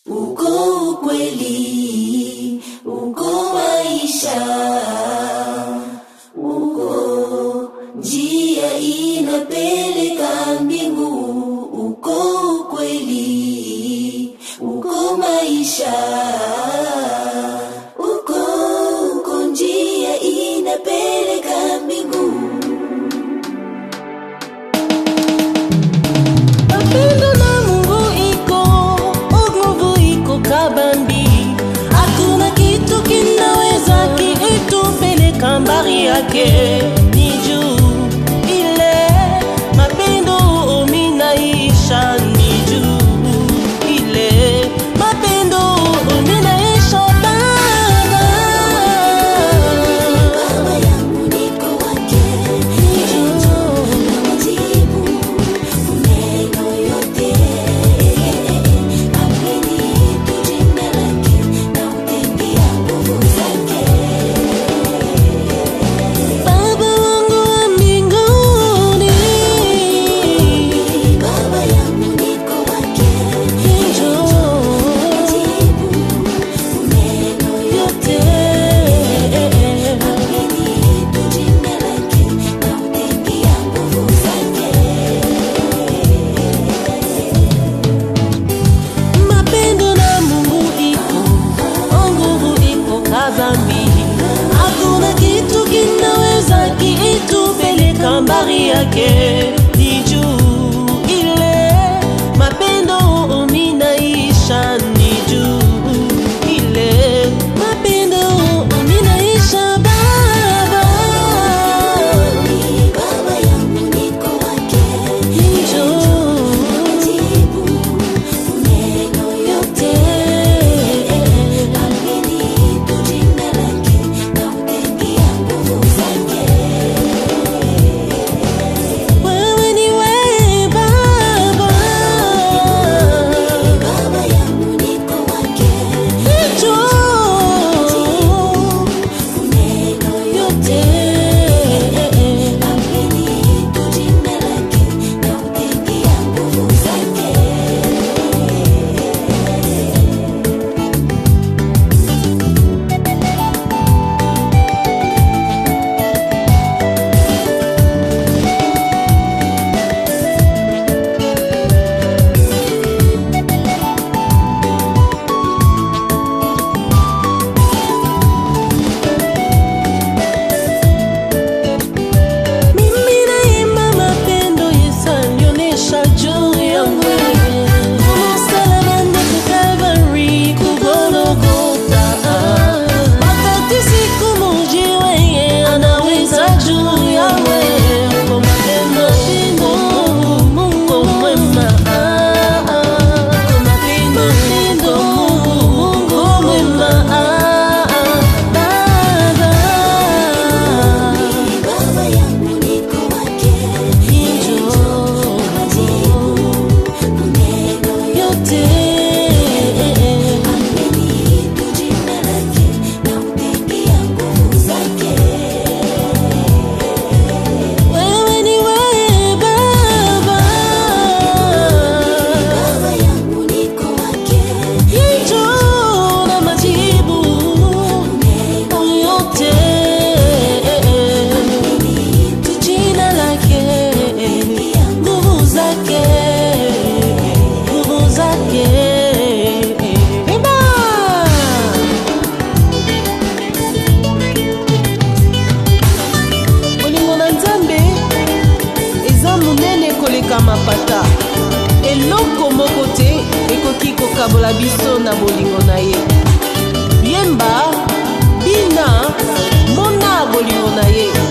uko ukweli, uko maisha, uko njia inapeleka mbingu, uko ukweli, uko maisha, uko njia inapeleka mbingu. Mapendo na Mungu iko, nguvu iko kabambi. Hakuna kitu kinaweza kitupeleka mbali yake. Ni juu ile mapendo minaisha, ni juu ile mapendo minaisha. Baba yangu niko wake, majibu maneno yote, amenipa jina lake na utembea nguvu zake. Baba wangu wa mbinguni, Baba yangu niko wake, majibu maneno yote, amenipa jina lake na utembea nguvu zake. Mapendo na Mungu iko, nguvu iko kabambi. Hakuna kitu kinaweza kitupeleka mbali yake. Ni juu ile mapendo minaisha, ni juu ile mapendo minaisha. Baba, Baba yangu niko wake, majibu maneno yote, amenipa jina lake na utembea nguvu zake. Wewe ni wewe Baba, Baba yangu niko wake, majibu maneno yote, amenipa jina lake na utembea nguvu zake. Mimi naimba mapendo Yesu alionyesha juu yangu. Msalabani kwa Calvary, kwa Golgotha. Wakati siku moja yeye anaweza juu yawe. Kwa mapendo Mungu mwema. Kwa mapendo Mungu mwema. Baba yangu niko wake, majibu maneno yote, amenipa jina lake na utembea nguvu zake. Wewe ni wewe Baba, Baba yangu niko wake, na majibu maneno yote, amenipa jina lake, nguvu zake, nguvu zake. Eba! Bolingo na Nzambe eza monene koleka mapata. Eloko moko te ekoki kokabola biso na bolingo na ye. Yemba, bina, mona bolingo na ye.